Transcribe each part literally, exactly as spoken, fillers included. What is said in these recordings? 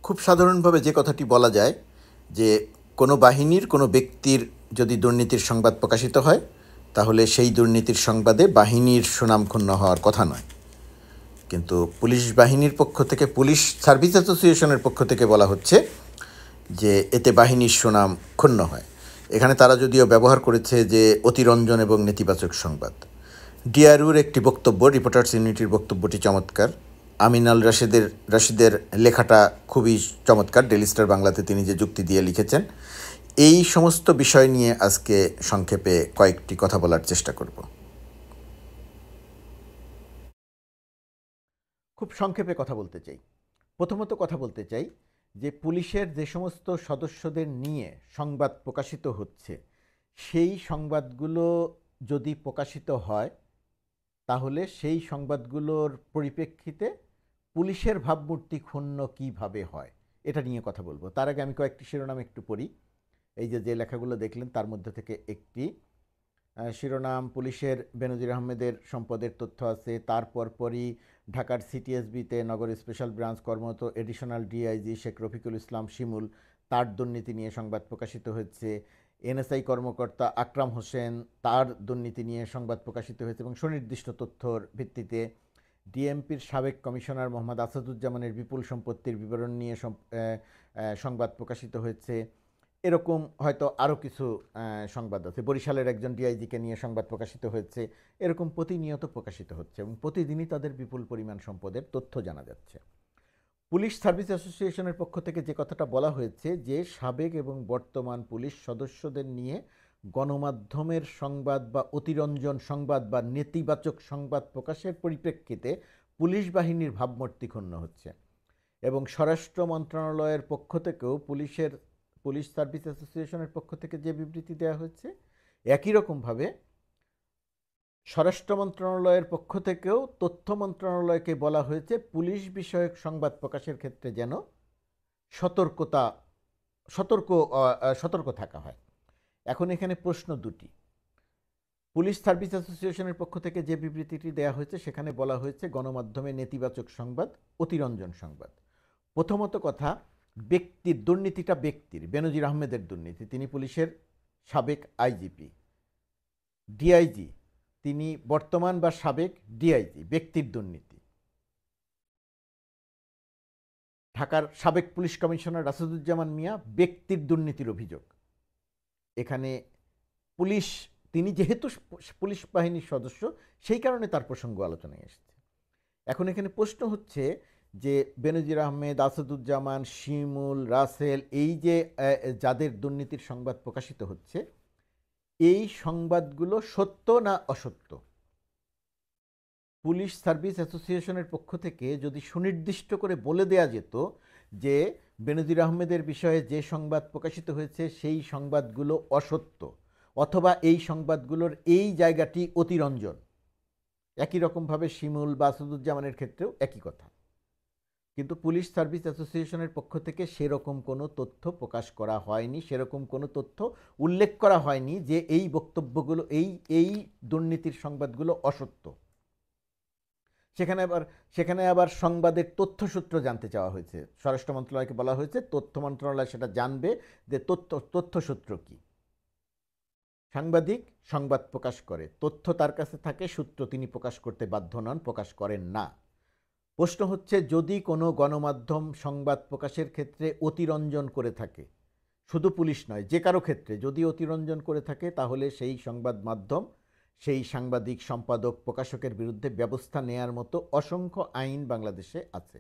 খুব সাধারণভাবে যে কথাটি বলা যায় যে কোনো বাহিনীর কোনো ব্যক্তির যদি দুর্নীতির সংবাদ প্রকাশিত হয় তাহলে সেই দুর্নীতির সংবাদে বাহিনীর সুনাম ক্ষুণ্ণ হওয়ার কথা নয়। কিন্তু পুলিশ বাহিনীর পক্ষ থেকে, পুলিশ সার্ভিস অ্যাসোসিয়েশনের পক্ষ থেকে বলা হচ্ছে যে এতে বাহিনীর সুনাম ক্ষুণ্ণ হয়। এখানে তারা যদিও ব্যবহার করেছে যে অতিরঞ্জন এবং নেতিবাচক সংবাদ। ডিআরইউর একটি বক্তব্য, রিপোর্টার্স ইউনিটির বক্তব্যটি চমৎকার। আমিনাল রাশেদের রাশিদের লেখাটা খুবই চমৎকার। ডেইলি স্টার বাংলাতে তিনি যে যুক্তি দিয়ে লিখেছেন, এই সমস্ত বিষয় নিয়ে আজকে সংক্ষেপে কয়েকটি কথা বলার চেষ্টা করব। খুব সংক্ষেপে কথা বলতে চাই। প্রথমত কথা বলতে চাই যে পুলিশের যে সমস্ত সদস্যদের নিয়ে সংবাদ প্রকাশিত হচ্ছে সেই সংবাদগুলো যদি প্রকাশিত হয় তাহলে সেই সংবাদগুলোর পরিপ্রেক্ষিতে পুলিশের ভাবমূর্তি ক্ষুণ্ণ কীভাবে হয় এটা নিয়ে কথা বলবো। তার আগে আমি কয়েকটি শিরোনাম একটু পড়ি। এই যে যে লেখাগুলো দেখলেন তার মধ্যে থেকে একটি শিরোনাম, পুলিশের বেনজির আহমেদের সম্পদের তথ্য আছে। তারপর পরই ঢাকার সিটিএসবিতে নগর স্পেশাল ব্রাঞ্চ কর্মরত এডিশনাল ডিআইজি শেখ রফিকুল ইসলাম শিমুল, তার দুর্নীতি নিয়ে সংবাদ প্রকাশিত হয়েছে। এনএসআই কর্মকর্তা আকরাম হোসেন, তার দুর্নীতি নিয়ে সংবাদ প্রকাশিত হয়েছে এবং সুনির্দিষ্ট তথ্যর ভিত্তিতে ডিএমপির সাবেক কমিশনার মোহাম্মদ আসাদুজ্জামানের বিপুল সম্পত্তির বিবরণ নিয়ে সংবাদ প্রকাশিত হয়েছে। এরকম হয়তো আরও কিছু সংবাদ আছে। বরিশালের একজন ডিআইজিকে নিয়ে সংবাদ প্রকাশিত হয়েছে। এরকম প্রতিনিয়ত প্রকাশিত হচ্ছে এবং প্রতিদিনই তাদের বিপুল পরিমাণ সম্পদের তথ্য জানা যাচ্ছে। পুলিশ সার্ভিস অ্যাসোসিয়েশনের পক্ষ থেকে যে কথাটা বলা হয়েছে যে সাবেক এবং বর্তমান পুলিশ সদস্যদের নিয়ে গণমাধ্যমের সংবাদ বা অতিরঞ্জন সংবাদ বা নেতিবাচক সংবাদ প্রকাশের পরিপ্রেক্ষিতে পুলিশ বাহিনীর ভাবমূর্তি ক্ষুণ্ণ হচ্ছে এবং স্বরাষ্ট্র মন্ত্রণালয়ের পক্ষ থেকেও পুলিশের পুলিশ সার্ভিস অ্যাসোসিয়েশনের পক্ষ থেকে যে বিবৃতি দেওয়া হচ্ছে একই রকমভাবে স্বরাষ্ট্র মন্ত্রণালয়ের পক্ষ থেকেও তথ্য মন্ত্রণালয়কে বলা হয়েছে পুলিশ বিষয়ক সংবাদ প্রকাশের ক্ষেত্রে যেন সতর্কতা সতর্ক সতর্ক থাকা হয়। এখন এখানে প্রশ্ন দুটি। পুলিশ সার্ভিস অ্যাসোসিয়েশনের পক্ষ থেকে যে বিবৃতিটি দেওয়া হয়েছে সেখানে বলা হয়েছে গণমাধ্যমে নেতিবাচক সংবাদ, অতিরঞ্জন সংবাদ। প্রথমত কথা, ব্যক্তির দুর্নীতিটা ব্যক্তির, বেনজির আহমেদের দুর্নীতি। তিনি পুলিশের সাবেক আইজিপি। ডিআইজি তিনি বর্তমান বা সাবেক ডিআইজি, ব্যক্তির দুর্নীতি। ঢাকার সাবেক পুলিশ কমিশনার আসাদুজ্জামান মিয়া, ব্যক্তির দুর্নীতির অভিযোগ। এখানে পুলিশ, তিনি যেহেতু পুলিশ বাহিনীর সদস্য সেই কারণে তার প্রসঙ্গ আলোচনায় এসেছে। এখন এখানে প্রশ্ন হচ্ছে যে বেনজির আহমেদ, আসাদুজ্জামান, শিমুল, রাসেল, এই যে যাদের দুর্নীতির সংবাদ প্রকাশিত হচ্ছে এই সংবাদগুলো সত্য না অসত্য? পুলিশ সার্ভিস অ্যাসোসিয়েশনের পক্ষ থেকে যদি সুনির্দিষ্ট করে বলে দেয়া যেত যে বেনজির আহমেদের বিষয়ে যে সংবাদ প্রকাশিত হয়েছে সেই সংবাদগুলো অসত্য অথবা এই সংবাদগুলোর এই জায়গাটি অতিরঞ্জন, একই রকমভাবে শিমুল বা আসাদুজ্জামানের ক্ষেত্রেও একই কথা। কিন্তু পুলিশ সার্ভিস অ্যাসোসিয়েশনের পক্ষ থেকে সেরকম কোনো তথ্য প্রকাশ করা হয়নি, সেরকম কোনো তথ্য উল্লেখ করা হয়নি যে এই বক্তব্যগুলো, এই এই দুর্নীতির সংবাদগুলো অসত্য। সেখানে আবার সেখানে আবার সংবাদের তথ্যসূত্র জানতে চাওয়া হয়েছে। স্বরাষ্ট্র মন্ত্রণালয়কে বলা হয়েছে তথ্য মন্ত্রণালয় সেটা জানবে যে তথ্য তথ্যসূত্র কী। সাংবাদিক সংবাদ প্রকাশ করে, তথ্য তার কাছে থাকে, সূত্র তিনি প্রকাশ করতে বাধ্য নন, প্রকাশ করেন না। প্রশ্ন হচ্ছে যদি কোনো গণমাধ্যম সংবাদ প্রকাশের ক্ষেত্রে অতিরঞ্জন করে থাকে, শুধু পুলিশ নয় যে কারো ক্ষেত্রে যদি অতিরঞ্জন করে থাকে তাহলে সেই সংবাদ মাধ্যম, সেই সাংবাদিক, সম্পাদক, প্রকাশকের বিরুদ্ধে ব্যবস্থা নেয়ার মতো অসংখ্য আইন বাংলাদেশে আছে।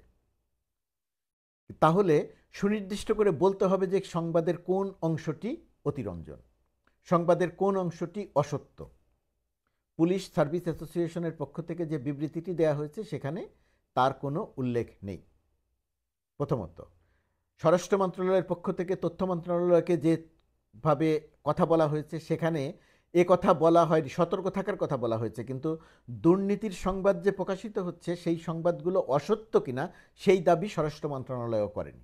তাহলে সুনির্দিষ্ট করে বলতে হবে যে সংবাদের কোন অংশটি অতিরঞ্জন, সংবাদের কোন অংশটি অসত্য। পুলিশ সার্ভিস অ্যাসোসিয়েশনের পক্ষ থেকে যে বিবৃতিটি দেওয়া হয়েছে সেখানে তার কোনো উল্লেখ নেই। প্রথমত, স্বরাষ্ট্র মন্ত্রণালয়ের পক্ষ থেকে তথ্য মন্ত্রণালয়কে যেভাবে কথা বলা হয়েছে সেখানে এ কথা বলা হয়নি, সতর্ক থাকার কথা বলা হয়েছে, কিন্তু দুর্নীতির সংবাদ যে প্রকাশিত হচ্ছে সেই সংবাদগুলো অসত্য কিনা সেই দাবি স্বরাষ্ট্র মন্ত্রণালয়ও করেনি।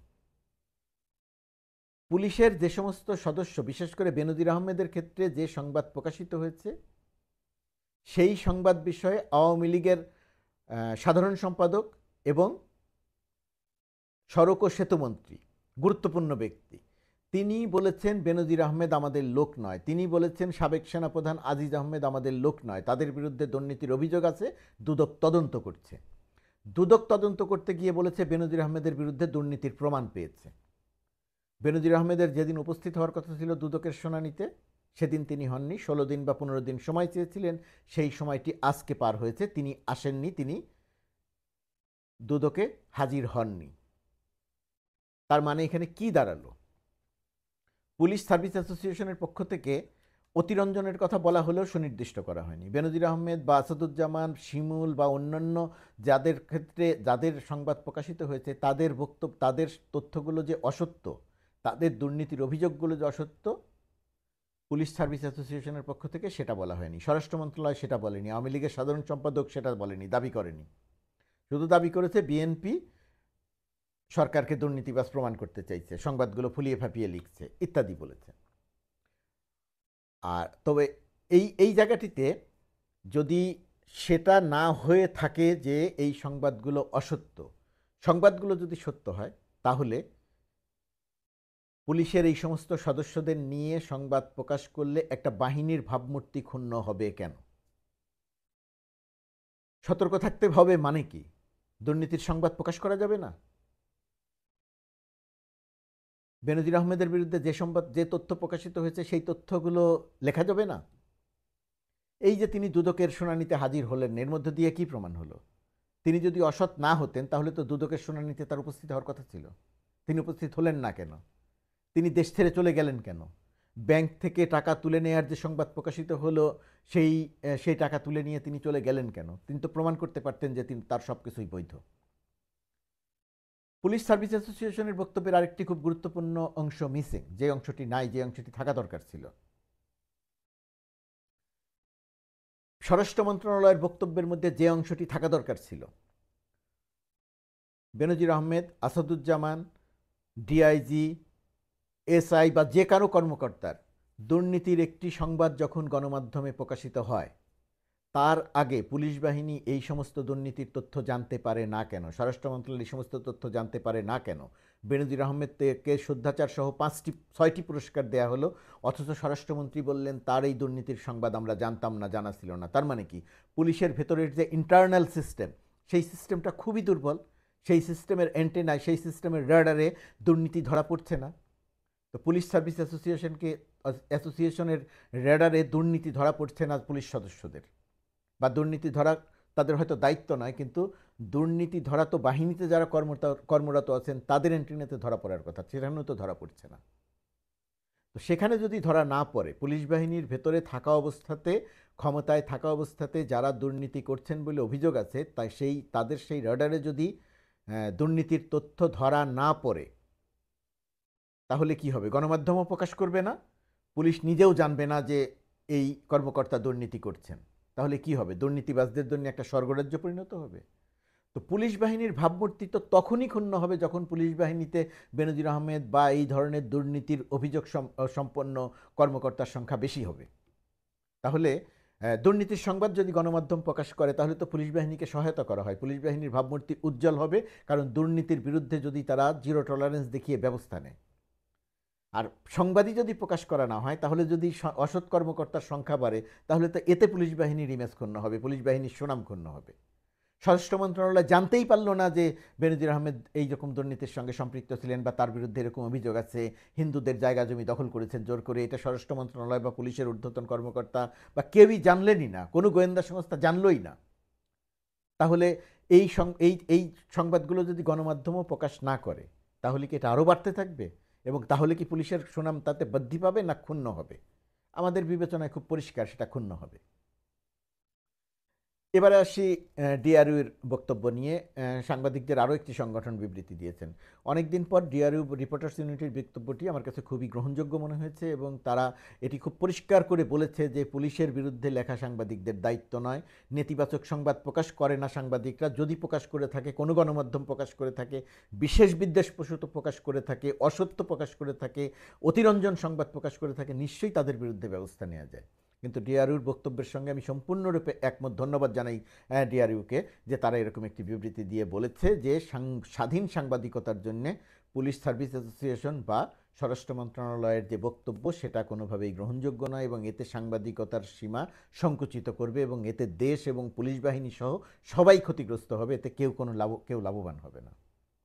পুলিশের যে সমস্ত সদস্য, বিশেষ করে বেনজির আহমেদের ক্ষেত্রে যে সংবাদ প্রকাশিত হয়েছে সেই সংবাদ বিষয়ে আওয়ামী লীগের সাধারণ সম্পাদক এবং সড়ক ও সেতুমন্ত্রী, গুরুত্বপূর্ণ ব্যক্তি, তিনি বলেছেন বেনজির আহমেদ আমাদের লোক নয়। তিনি বলেছেন সাবেক সেনাপ্রধান আজিজ আহমেদ আমাদের লোক নয়, তাদের বিরুদ্ধে দুর্নীতির অভিযোগ আছে, দুদক তদন্ত করছে। দুদক তদন্ত করতে গিয়ে বলেছে বেনজির আহমেদের বিরুদ্ধে দুর্নীতির প্রমাণ পেয়েছে। বেনজির আহমেদের যেদিন উপস্থিত হওয়ার কথা ছিল দুদকের শুনানিতে, সেদিন তিনি হননি। ষোলো দিন বা পনেরো দিন সময় চেয়েছিলেন, সেই সময়টি আজকে পার হয়েছে, তিনি আসেননি, তিনি দুদকে হাজির হননি। তার মানে এখানে কি দাঁড়ালো? পুলিশ সার্ভিস অ্যাসোসিয়েশনের পক্ষ থেকে অতিরঞ্জনের কথা বলা হলেও সুনির্দিষ্ট করা হয়নি। বেনজির আহমেদ বা আসাদুজ্জামান, শিমুল বা অন্যান্য যাদের ক্ষেত্রে যাদের সংবাদ প্রকাশিত হয়েছে তাদের বক্তব্য, তাদের তথ্যগুলো যে অসত্য, তাদের দুর্নীতির অভিযোগগুলো যে অসত্য, পুলিশ সার্ভিস অ্যাসোসিয়েশনের পক্ষ থেকে সেটা বলা হয়নি। স্বরাষ্ট্র মন্ত্রণালয় সেটা বলেনি, আওয়ামী লীগের সাধারণ সম্পাদক সেটা বলেনি, দাবি করেনি। শুধু দাবি করেছে বিএনপি সরকারকে দুর্নীতিবাজ প্রমাণ করতে চাইছে, সংবাদগুলো ফুলিয়ে ফাঁপিয়ে লিখছে ইত্যাদি বলেছে। আর তবে এই এই জায়গাটিতে যদি সেটা না হয়ে থাকে যে এই সংবাদগুলো অসত্য, সংবাদগুলো যদি সত্য হয়, তাহলে পুলিশের এই সমস্ত সদস্যদের নিয়ে সংবাদ প্রকাশ করলে একটা বাহিনীর ভাবমূর্তি ক্ষুণ্ণ হবে কেন? সতর্ক থাকতে হবে মানে কি? দুর্নীতির সংবাদ প্রকাশ করা যাবে না? বেনজির আহমেদের বিরুদ্ধে যে সংবাদ, যে তথ্য প্রকাশিত হয়েছে সেই তথ্যগুলো লেখা যাবে না? এই যে তিনি দুদকের শুনানিতে হাজির হলেন, এর মধ্যে দিয়ে কি প্রমাণ হলো? তিনি যদি অসৎ না হতেন তাহলে তো দুদকের শুনানিতে তার উপস্থিত হওয়ার কথা ছিল। তিনি উপস্থিত হলেন না কেন? তিনি দেশ ছেড়ে চলে গেলেন কেন? ব্যাংক থেকে টাকা তুলে নেওয়ার যে সংবাদ প্রকাশিত হলো, সেই সেই টাকা তুলে নিয়ে তিনি চলে গেলেন কেন? তিনি তো প্রমাণ করতে পারতেন যে তিনি, তার সব কিছুই বৈধ। পুলিশ সার্ভিস অ্যাসোসিয়েশনের বক্তব্যের আরেকটি খুব গুরুত্বপূর্ণ অংশ মিসিং, যে অংশটি নাই, যে অংশটি থাকা দরকার ছিল। স্বরাষ্ট্র মন্ত্রণালয়ের বক্তব্যের মধ্যে যে অংশটি থাকা দরকার ছিল, বেনজির আহমেদ, আসাদুজ্জামান, ডিআইজি, এসআই বা যে কারো কর্মকর্তার দুর্নীতির একটি সংবাদ যখন গণমাধ্যমে প্রকাশিত হয়, তার আগে পুলিশ বাহিনী এই সমস্ত দুর্নীতির তথ্য জানতে পারে না কেন? স্বরাষ্ট্র মন্ত্রণালয় এই সমস্ত তথ্য জানতে পারে না কেন? বেনজির আহমেদকে শুদ্ধাচার সহ পাঁচটি ছয়টি পুরস্কার দেয়া হলো, অথচ স্বরাষ্ট্রমন্ত্রী বললেন তার এই দুর্নীতির সংবাদ আমরা জানতাম না, জানা ছিল না। তার মানে কি? পুলিশের ভেতরের যে ইন্টারনাল সিস্টেম, সেই সিস্টেমটা খুবই দুর্বল। সেই সিস্টেমের অ্যান্টেনায়, সেই সিস্টেমের রাডারে দুর্নীতি ধরা পড়ছে না। তো পুলিশ সার্ভিস অ্যাসোসিয়েশনকে অ্যাসোসিয়েশনের রেডারে দুর্নীতি ধরা পড়ছে না পুলিশ সদস্যদের, বা দুর্নীতি ধরা তাদের হয়তো দায়িত্ব নয়, কিন্তু দুর্নীতি ধরা তো বাহিনীতে যারা কর্মরত কর্মরত আছেন তাদের অ্যান্টেনাতে ধরা পড়ার কথা, সেখানেও তো ধরা পড়ছে না। তো সেখানে যদি ধরা না পড়ে, পুলিশ বাহিনীর ভেতরে থাকা অবস্থাতে, ক্ষমতায় থাকা অবস্থাতে যারা দুর্নীতি করছেন বলে অভিযোগ আছে, তাই সেই তাদের সেই রেডারে যদি দুর্নীতির তথ্য ধরা না পড়ে, তাহলে কি হবে? গণমাধ্যমও প্রকাশ করবে না, পুলিশ নিজেও জানবে না যে এই কর্মকর্তা দুর্নীতি করছেন। তাহলে কি হবে? দুর্নীতিবাজদের জন্য একটা স্বর্গরাজ্য পরিণত হবে। তো পুলিশ বাহিনীর ভাবমূর্তি তো তখনই ক্ষুণ্ণ হবে যখন পুলিশ বাহিনীতে বেনজির আহমেদ বা এই ধরনের দুর্নীতির অভিযোগ সম্পন্ন কর্মকর্তার সংখ্যা বেশি হবে। তাহলে দুর্নীতির সংবাদ যদি গণমাধ্যম প্রকাশ করে, তাহলে তো পুলিশ বাহিনীকে সহায়তা করা হয়, পুলিশ বাহিনীর ভাবমূর্তি উজ্জ্বল হবে, কারণ দুর্নীতির বিরুদ্ধে যদি তারা জিরো টলারেন্স দেখিয়ে ব্যবস্থা নেয়। আর সংবাদই যদি প্রকাশ করা না হয়, তাহলে যদি অসৎ কর্মকর্তার সংখ্যা বাড়ে, তাহলে তো এতে পুলিশ বাহিনীর ইমেজ ক্ষুণ্ণ হবে, পুলিশ বাহিনীর সুনাম ক্ষুণ্ণ হবে। স্বরাষ্ট্র মন্ত্রণালয় জানতেই পারল না যে বেনজির আহমেদ এই রকম দুর্নীতির সঙ্গে সম্পৃক্ত ছিলেন বা তার বিরুদ্ধে এরকম অভিযোগ আছে, হিন্দুদের জায়গা জমি দখল করেছেন জোর করে। এটা স্বরাষ্ট্র মন্ত্রণালয় বা পুলিশের ঊর্ধ্বতন কর্মকর্তা বা কেউই জানলেনই না, কোনো গোয়েন্দা সংস্থা জানলই না। তাহলে এই এই এই সংবাদগুলো যদি গণমাধ্যমও প্রকাশ না করে, তাহলে কি এটা আরও বাড়তে থাকবে? এবং তাহলে কি পুলিশের সুনাম তাতে বৃদ্ধি পাবে না ক্ষুণ্ণ হবে? আমাদের বিবেচনায় খুব পরিষ্কার সেটা ক্ষুণ্ণ হবে। এবারে আসি ডিআরইউর বক্তব্য নিয়ে। সাংবাদিকদের আরও একটি সংগঠন বিবৃতি দিয়েছেন। অনেকদিন পর ডিআরইউ রিপোর্টার্স ইউনিটির বক্তব্যটি আমার কাছে খুবই গ্রহণযোগ্য মনে হয়েছে, এবং তারা এটি খুব পরিষ্কার করে বলেছে যে পুলিশের বিরুদ্ধে লেখা সাংবাদিকদের দায়িত্ব নয়, নেতিবাচক সংবাদ প্রকাশ করে না সাংবাদিকরা। যদি প্রকাশ করে থাকে, কোনো গণমাধ্যম প্রকাশ করে থাকে, বিশেষ বিদ্বেষপ্রসূত প্রকাশ করে থাকে, অসত্য প্রকাশ করে থাকে, অতিরঞ্জন সংবাদ প্রকাশ করে থাকে, নিশ্চয়ই তাদের বিরুদ্ধে ব্যবস্থা নেওয়া যায়। কিন্তু ডিআরইউর বক্তব্যের সঙ্গে আমি সম্পূর্ণরূপে একমত। ধন্যবাদ জানাই ডিআরইউকে যে তারা এরকম একটি বিবৃতি দিয়ে বলেছে যে স্বাধীন সাংবাদিকতার জন্য পুলিশ সার্ভিস অ্যাসোসিয়েশন বা স্বরাষ্ট্র মন্ত্রণালয়ের যে বক্তব্য সেটা কোনোভাবেই গ্রহণযোগ্য নয় এবং এতে সাংবাদিকতার সীমা সংকুচিত করবে এবং এতে দেশ এবং পুলিশ বাহিনী সহ সবাই ক্ষতিগ্রস্ত হবে, এতে কেউ কোনো লাভ কেউ লাভবান হবে না।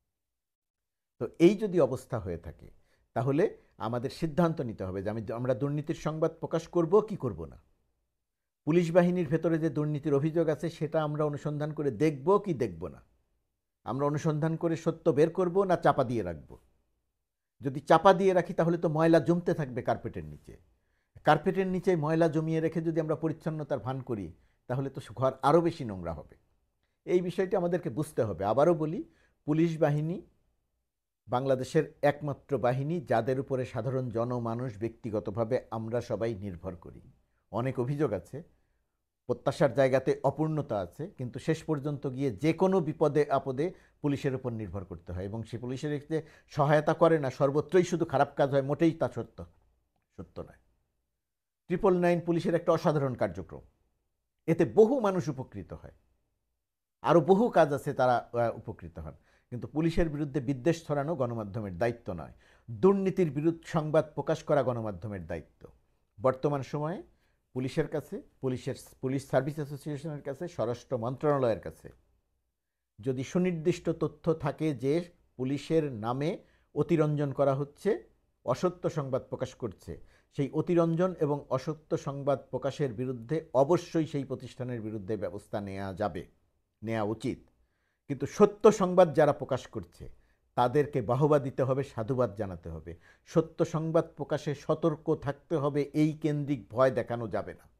তো এই যদি অবস্থা হয়ে থাকে তাহলে আমাদের সিদ্ধান্ত নিতে হবে যে আমি আমরা দুর্নীতির সংবাদ প্রকাশ করব কি করব না। পুলিশ বাহিনীর ভেতরে যে দুর্নীতির অভিযোগ আছে সেটা আমরা অনুসন্ধান করে দেখব কি দেখব না। আমরা অনুসন্ধান করে সত্য বের করব না চাপা দিয়ে রাখব। যদি চাপা দিয়ে রাখি তাহলে তো ময়লা জমতে থাকবে কার্পেটের নিচে। কার্পেটের নিচে ময়লা জমিয়ে রেখে যদি আমরা পরিচ্ছন্নতার ভান করি তাহলে তো ঘর আরও বেশি নোংরা হবে। এই বিষয়টি আমাদেরকে বুঝতে হবে। আবারও বলি, পুলিশ বাহিনী বাংলাদেশের একমাত্র বাহিনী যাদের উপরে সাধারণ জনমানুষ ব্যক্তিগতভাবে আমরা সবাই নির্ভর করি। অনেক অভিযোগ আছে, প্রত্যাশার জায়গাতে অপূর্ণতা আছে, কিন্তু শেষ পর্যন্ত গিয়ে যে কোনো বিপদে আপদে পুলিশের উপর নির্ভর করতে হয় এবং সে পুলিশের যে সহায়তা করে না সর্বত্রই শুধু খারাপ কাজ হয়, মোটেই তা সত্য সত্য নয়। ট্রিপল নাইন পুলিশের একটা অসাধারণ কার্যক্রম, এতে বহু মানুষ উপকৃত হয়, আরও বহু কাজ আছে তারা উপকৃত হন, কিন্তু পুলিশের বিরুদ্ধে বিদ্বেষ ছড়ানো গণমাধ্যমের দায়িত্ব নয়। দুর্নীতির বিরুদ্ধে সংবাদ প্রকাশ করা গণমাধ্যমের দায়িত্ব। বর্তমান সময়ে পুলিশের কাছে, পুলিশের পুলিশ সার্ভিস অ্যাসোসিয়েশনের কাছে, স্বরাষ্ট্র মন্ত্রণালয়ের কাছে যদি সুনির্দিষ্ট তথ্য থাকে যে পুলিশের নামে অতিরঞ্জন করা হচ্ছে, অসত্য সংবাদ প্রকাশ করছে, সেই অতিরঞ্জন এবং অসত্য সংবাদ প্রকাশের বিরুদ্ধে অবশ্যই সেই প্রতিষ্ঠানের বিরুদ্ধে ব্যবস্থা নেওয়া যাবে, নেওয়া উচিত। কিন্তু সত্য সংবাদ যারা প্রকাশ করছে তাদেরকে বাহবা দিতে হবে, সাধুবাদ জানাতে হবে। সত্য সংবাদ প্রকাশে সতর্ক থাকতে হবে, এই কেন্দ্রিক ভয় দেখানো যাবে না,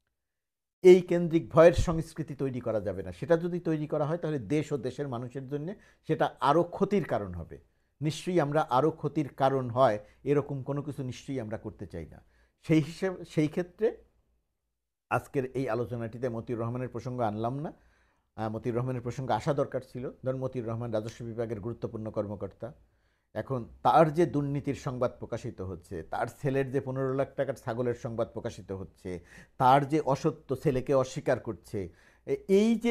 এই কেন্দ্রিক ভয়ের সংস্কৃতি তৈরি করা যাবে না। সেটা যদি তৈরি করা হয় তাহলে দেশ ও দেশের মানুষের জন্য সেটা আরও ক্ষতির কারণ হবে। নিশ্চয়ই আমরা আরও ক্ষতির কারণ হয় এরকম কোনো কিছু নিশ্চয়ই আমরা করতে চাই না। সেই হিসেবে সেই ক্ষেত্রে আজকের এই আলোচনাটিতে মতিউর রহমানের প্রসঙ্গ আনলাম না। মতিউর রহমানের প্রসঙ্গে আসা দরকার ছিল, ধরুন মতিউর রহমান রাজস্ব বিভাগের গুরুত্বপূর্ণ কর্মকর্তা, এখন তার যে দুর্নীতির সংবাদ প্রকাশিত হচ্ছে, তার ছেলের যে পনেরো লাখ টাকার ছাগলের সংবাদ প্রকাশিত হচ্ছে, তার যে অসত্য ছেলেকে অস্বীকার করছে, এই যে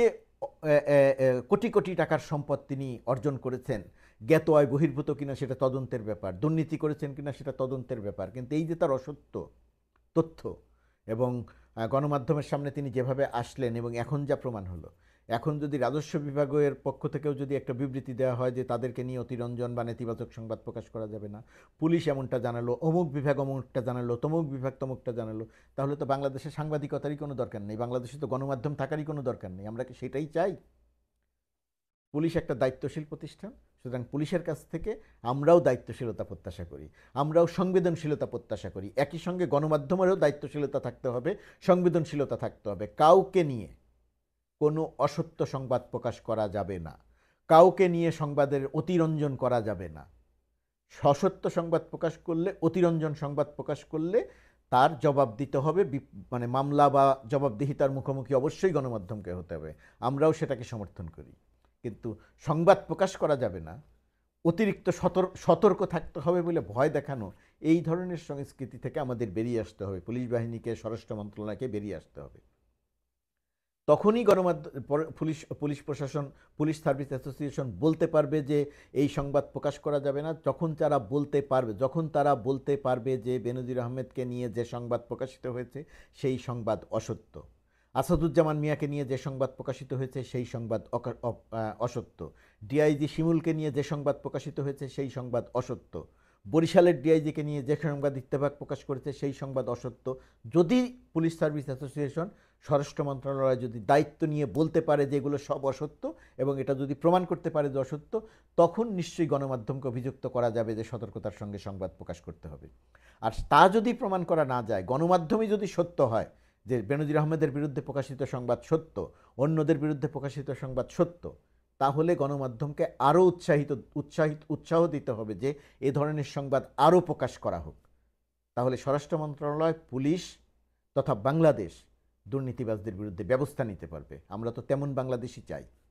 কোটি কোটি টাকার সম্পদ তিনি অর্জন করেছেন, জ্ঞাত আয় বহির্ভূত কিনা সেটা তদন্তের ব্যাপার, দুর্নীতি করেছেন কিনা সেটা তদন্তের ব্যাপার, কিন্তু এই যে তার অসত্য তথ্য এবং গণমাধ্যমের সামনে তিনি যেভাবে আসলেন এবং এখন যা প্রমাণ হলো, এখন যদি রাজস্ব বিভাগের পক্ষ থেকেও যদি একটা বিবৃতি দেওয়া হয় যে তাদেরকে নিয়ে অতিরঞ্জন বা নেতিবাচক সংবাদ প্রকাশ করা যাবে না, পুলিশ এমনটা জানালো, অমুক বিভাগ অমুকটা জানালো, তমুক বিভাগ তমুকটা জানালো, তাহলে তো বাংলাদেশে সাংবাদিকতারই কোনো দরকার নেই, বাংলাদেশে তো গণমাধ্যম থাকারই কোনো দরকার নেই। আমরা কি সেটাই চাই? পুলিশ একটা দায়িত্বশীল প্রতিষ্ঠান, সুতরাং পুলিশের কাছ থেকে আমরাও দায়িত্বশীলতা প্রত্যাশা করি, আমরাও সংবেদনশীলতা প্রত্যাশা করি। একই সঙ্গে গণমাধ্যমেরও দায়িত্বশীলতা থাকতে হবে, সংবেদনশীলতা থাকতে হবে। কাউকে নিয়ে কোনো অসত্য সংবাদ প্রকাশ করা যাবে না, কাউকে নিয়ে সংবাদের অতিরঞ্জন করা যাবে না। সসত্য সংবাদ প্রকাশ করলে, অতিরঞ্জন সংবাদ প্রকাশ করলে তার জবাব দিতে হবে, মানে মামলা বা জবাবদিহিতার মুখোমুখি অবশ্যই গণমাধ্যমকে হতে হবে। আমরাও সেটাকে সমর্থন করি, কিন্তু সংবাদ প্রকাশ করা যাবে না, অতিরিক্ত সতর্ক থাকতে হবে বলে ভয় দেখানো, এই ধরনের সংস্কৃতি থেকে আমাদের বেরিয়ে আসতে হবে। পুলিশ বাহিনীকে, স্বরাষ্ট্র মন্ত্রণালয়কে বেরিয়ে আসতে হবে। তখনই গণমাধ্যম পুলিশ পুলিশ প্রশাসন, পুলিশ সার্ভিস অ্যাসোসিয়েশন বলতে পারবে যে এই সংবাদ প্রকাশ করা যাবে না। যখন তারা বলতে পারবে যখন তারা বলতে পারবে যে বেনজির আহমেদকে নিয়ে যে সংবাদ প্রকাশিত হয়েছে সেই সংবাদ অসত্য, আসাদুজ্জামান মিয়াকে নিয়ে যে সংবাদ প্রকাশিত হয়েছে সেই সংবাদ অসত্য, ডিআইজি শিমুলকে নিয়ে যে সংবাদ প্রকাশিত হয়েছে সেই সংবাদ অসত্য, বরিশালের ডিআইজিকে নিয়ে যে সংবাদ ইত্তেফাক প্রকাশ করেছে সেই সংবাদ অসত্য, যদি পুলিশ সার্ভিস অ্যাসোসিয়েশন, স্বরাষ্ট্র মন্ত্রণালয় যদি দায়িত্ব নিয়ে বলতে পারে যে এগুলো সব অসত্য এবং এটা যদি প্রমাণ করতে পারে যে অসত্য, তখন নিশ্চয়ই গণমাধ্যমকে অভিযুক্ত করা যাবে যে সতর্কতার সঙ্গে সংবাদ প্রকাশ করতে হবে। আর তা যদি প্রমাণ করা না যায়, গণমাধ্যমে যদি সত্য হয় যে বেনজির আহমেদের বিরুদ্ধে প্রকাশিত সংবাদ সত্য, অন্যদের বিরুদ্ধে প্রকাশিত সংবাদ সত্য, তাহলে গণমাধ্যমকে আরও উৎসাহিত উৎসাহিত উৎসাহ দিতে হবে যে এ ধরনের সংবাদ আরও প্রকাশ করা হোক। তাহলে স্বরাষ্ট্র মন্ত্রণালয়, পুলিশ তথা বাংলাদেশ দুর্নীতিবাজদের বিরুদ্ধে ব্যবস্থা নিতে পারবে। আমরা তো তেমন বাংলাদেশই চাই।